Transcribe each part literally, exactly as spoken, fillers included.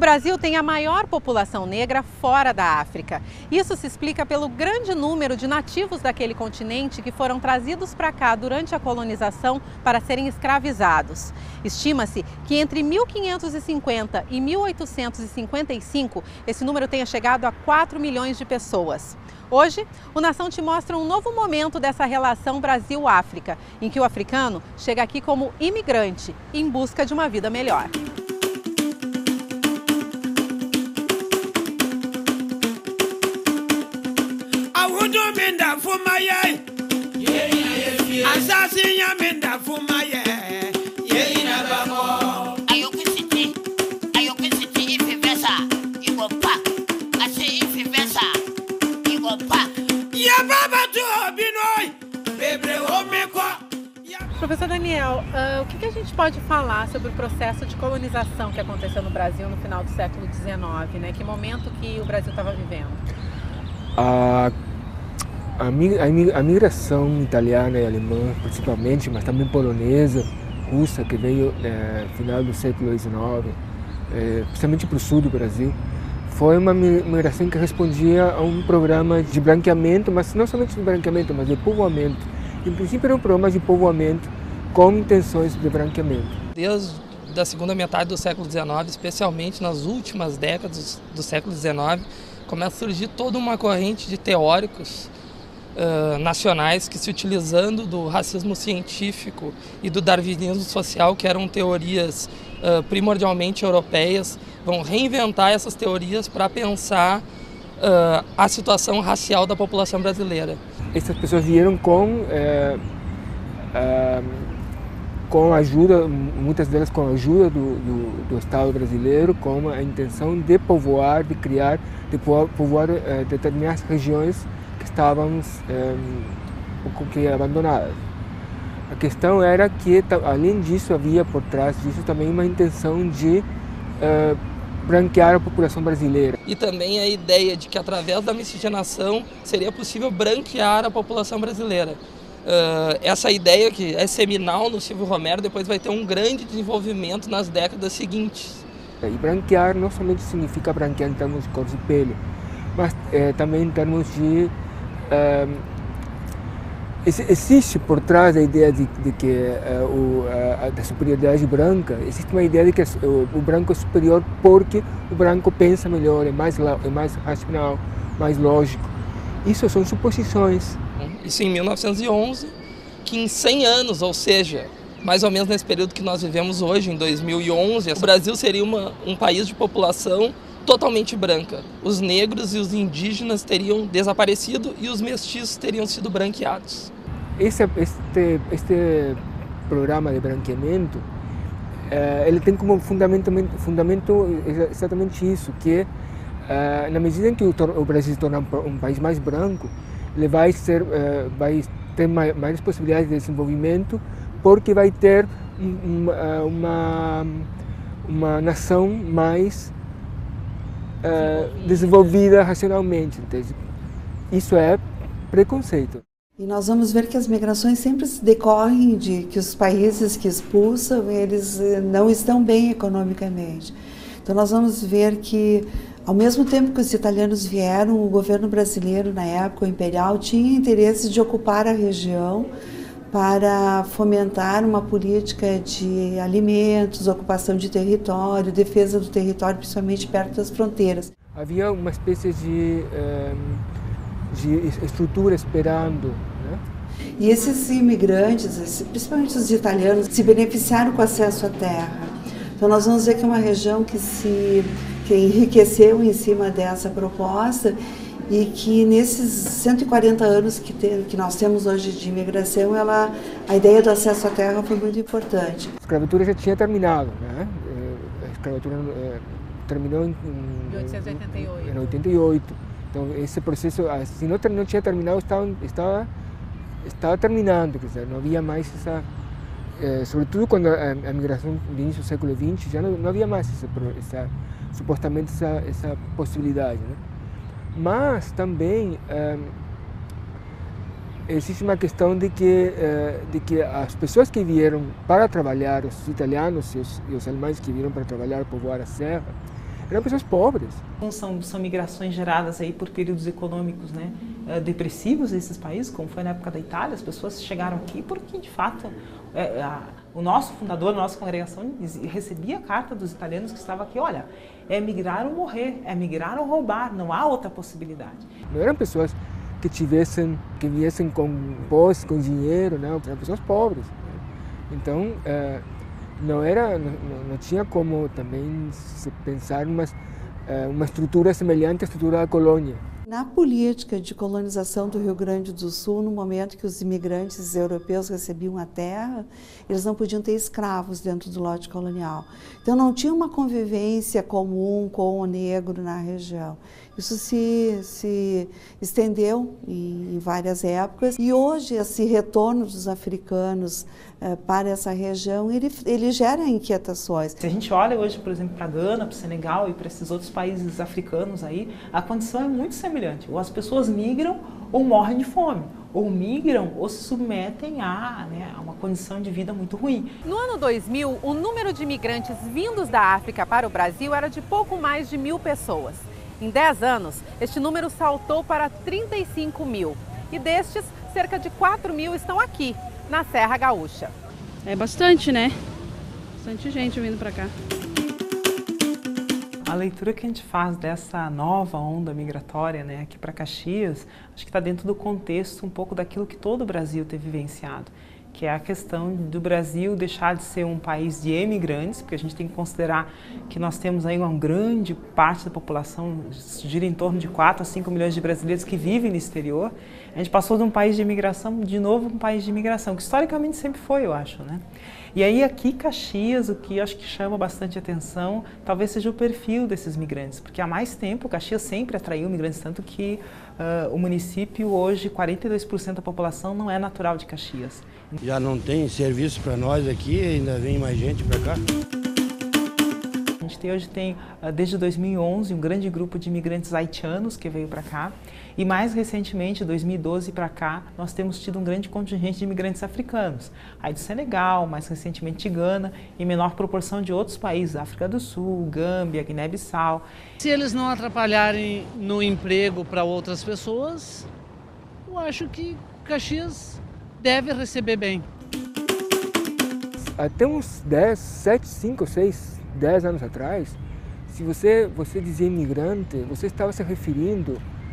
Brasil tem a maior população negra fora da África. Isso se explica pelo grande número de nativos daquele continente que foram trazidos para cá durante a colonização para serem escravizados. Estima-se que entre mil quinhentos e cinquenta e mil oitocentos e cinquenta e cinco, esse número tenha chegado a quatro milhões de pessoas. Hoje, o Nação te mostra um novo momento dessa relação Brasil-África, em que o africano chega aqui como imigrante em busca de uma vida melhor. Professor Daniel, uh, o que, que a gente pode falar sobre o processo de colonização que aconteceu no Brasil no final do século dezenove, né? Que momento que o Brasil estava vivendo? A, a, a migração italiana e alemã, principalmente, mas também polonesa, russa, que veio no final do século dezenove, é, principalmente para o sul do Brasil, foi uma migração que respondia a um programa de branqueamento, mas não somente de branqueamento, mas de povoamento. Em princípio, era um programa de povoamento com intenções de branqueamento. Desde a segunda metade do século dezenove, especialmente nas últimas décadas do século dezenove, começa a surgir toda uma corrente de teóricos uh, nacionais que, se utilizando do racismo científico e do darwinismo social, que eram teorias uh, primordialmente europeias, vão reinventar essas teorias para pensar uh, a situação racial da população brasileira. Essas pessoas vieram com, é, é, com ajuda, muitas delas com a ajuda do, do, do Estado brasileiro, com a intenção de povoar, de criar, de povoar é, determinadas regiões que estavam é, um pouco que abandonadas. A questão era que, além disso, havia por trás disso também uma intenção de é, branquear a população brasileira. E também a ideia de que, através da miscigenação, seria possível branquear a população brasileira. Uh, essa ideia, que é seminal no Silvio Romero, depois vai ter um grande desenvolvimento nas décadas seguintes. E branquear não somente significa branquear em termos de cor de pele, mas é, também em termos de... Uh, existe por trás a ideia de, de que uh, o, a, da superioridade branca, existe uma ideia de que o, o branco é superior porque o branco pensa melhor, é mais, é mais racional, mais lógico. Isso são suposições. Isso em mil novecentos e onze, que em cem anos, ou seja, mais ou menos nesse período que nós vivemos hoje, em dois mil e onze, o Brasil seria uma, um país de população totalmente branca. Os negros e os indígenas teriam desaparecido e os mestiços teriam sido branqueados. Esse, este, este programa de branqueamento, eh, ele tem como fundamento, fundamento exatamente isso, que eh, na medida em que o, o Brasil se tornar um, um país mais branco, ele vai, ser, eh, vai ter mais, mais possibilidades de desenvolvimento, porque vai ter uma, uma, uma nação mais Uh, desenvolvida racionalmente. Entende? Isso é preconceito. E nós vamos ver que as migrações sempre decorrem de que os países que expulsam, eles não estão bem economicamente. Então nós vamos ver que, ao mesmo tempo que os italianos vieram, o governo brasileiro, na época, o imperial, tinha interesse de ocupar a região para fomentar uma política de alimentos, ocupação de território, defesa do território, principalmente perto das fronteiras. Havia uma espécie de, de estrutura esperando, né? E esses imigrantes, principalmente os italianos, se beneficiaram com acesso à terra. Então nós vamos ver que é uma região que se que enriqueceu em cima dessa proposta, e que nesses cento e quarenta anos que, tem, que nós temos hoje de imigração, ela, a ideia do acesso à terra foi muito importante. A escravatura já tinha terminado, né? A escravatura é, terminou em, em oitocentos e oitenta e oito. Em oitenta e oito. Então esse processo, se não, não tinha terminado, estava, estava, estava terminando, quer dizer, não havia mais essa... É, sobretudo quando a, a migração do início do século vinte, já não, não havia mais essa, essa, supostamente essa, essa possibilidade, né? Mas também é, existe uma questão de que, é, de que as pessoas que vieram para trabalhar, os italianos e os, e os alemães que vieram para trabalhar, povoar a serra, eram pessoas pobres. São, são migrações geradas aí por períodos econômicos, né, depressivos desses países, como foi na época da Itália. As pessoas chegaram aqui porque, de fato, é, a, o nosso fundador, a nossa congregação, recebia a carta dos italianos que estavam aqui, olha, é migrar ou morrer, é migrar ou roubar, não há outra possibilidade. Não eram pessoas que tivessem, que viessem com posse, com dinheiro, não, eram pessoas pobres. Então, é, não era, não, não tinha como também se pensar uma, uma estrutura semelhante à estrutura da colônia. Na política de colonização do Rio Grande do Sul, no momento que os imigrantes europeus recebiam a terra, eles não podiam ter escravos dentro do lote colonial. Então não tinha uma convivência comum com o negro na região. Isso se, se estendeu em, em várias épocas e hoje esse retorno dos africanos eh, para essa região, ele, ele gera inquietações. Se a gente olha hoje, por exemplo, para Gana, para o Senegal e para esses outros países africanos aí, a condição é muito semelhante. Ou as pessoas migram ou morrem de fome, ou migram ou se submetem a, né, a uma condição de vida muito ruim. No ano dois mil, o número de imigrantes vindos da África para o Brasil era de pouco mais de mil pessoas. Em dez anos, este número saltou para trinta e cinco mil. E destes, cerca de quatro mil estão aqui, na Serra Gaúcha. É bastante, né? Bastante gente vindo para cá. A leitura que a gente faz dessa nova onda migratória, né, aqui para Caxias, acho que está dentro do contexto um pouco daquilo que todo o Brasil tem vivenciado, que é a questão do Brasil deixar de ser um país de emigrantes, porque a gente tem que considerar que nós temos aí uma grande parte da população, gira em torno de quatro a cinco milhões de brasileiros que vivem no exterior. A gente passou de um país de imigração, de novo um país de imigração, que historicamente sempre foi, eu acho, né? E aí aqui Caxias, o que acho que chama bastante atenção, talvez seja o perfil desses migrantes, porque há mais tempo Caxias sempre atraiu migrantes, tanto que uh, o município hoje, quarenta e dois por cento da população não é natural de Caxias. Já não tem serviço para nós aqui, ainda vem mais gente para cá. A gente tem, hoje tem, desde dois mil e onze, um grande grupo de imigrantes haitianos que veio para cá. E mais recentemente, dois mil e doze para cá, nós temos tido um grande contingente de imigrantes africanos. Aí do Senegal, mais recentemente de Gana, em menor proporção de outros países, África do Sul, Gâmbia, Guiné-Bissau. Se eles não atrapalharem no emprego para outras pessoas, eu acho que Caxias deve receber bem. Até uns dez, sete, cinco, seis, dez anos atrás, se você, você dizia imigrante, você estava se referindo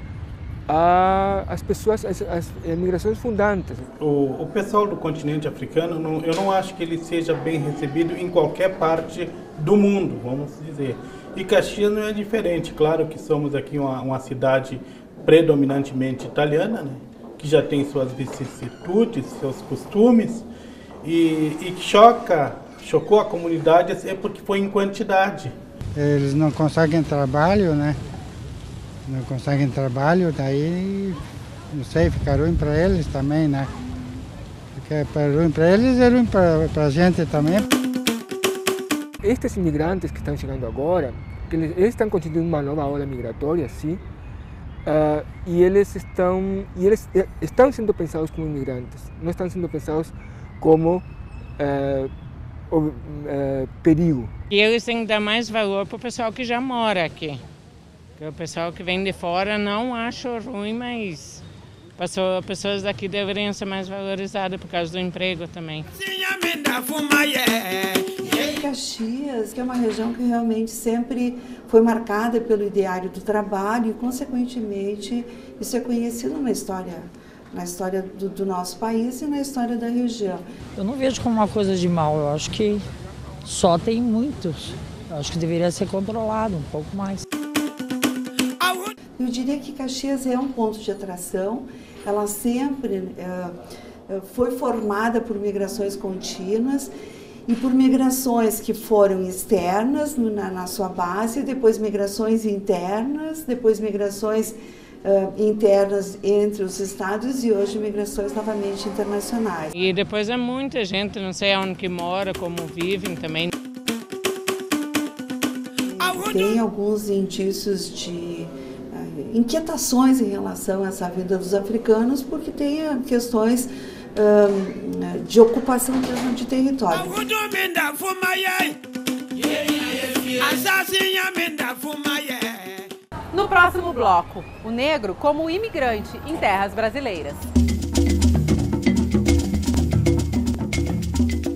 às pessoas, às, às migrações fundantes. O, o pessoal do continente africano, não, eu não acho que ele seja bem recebido em qualquer parte do mundo, vamos dizer. E Caxias não é diferente. Claro que somos aqui uma, uma cidade predominantemente italiana, né? Que já tem suas vicissitudes, seus costumes, e, e choca, chocou a comunidade é porque foi em quantidade. Eles não conseguem trabalho, né? Não conseguem trabalho, daí, não sei, fica ruim para eles também, né? Fica ruim para eles e ruim para a gente também. Estes imigrantes que estão chegando agora, eles, eles estão continuando uma nova onda migratória, sim, uh, e eles estão, e eles estão sendo pensados como imigrantes, não estão sendo pensados como uh, o, uh, perigo. E eles têm que dar mais valor para o pessoal que já mora aqui. Porque o pessoal que vem de fora não acha ruim, mas pessoas daqui deveriam ser mais valorizadas por causa do emprego também. Caxias, que é uma região que realmente sempre foi marcada pelo ideário do trabalho e, consequentemente, isso é conhecido na história, na história do, do nosso país e na história da região. Eu não vejo como uma coisa de mal, eu acho que só tem muitos. Eu acho que deveria ser controlado um pouco mais. Eu diria que Caxias é um ponto de atração, ela sempre é, foi formada por migrações contínuas e por migrações que foram externas na, na sua base, depois migrações internas, depois migrações uh, internas entre os estados e hoje migrações novamente internacionais. E depois é muita gente, não sei onde que mora, como vivem também. Tem alguns indícios de inquietações em relação a essa vida dos africanos, porque tem questões um, de ocupação mesmo de território. No próximo bloco, o negro como imigrante em terras brasileiras.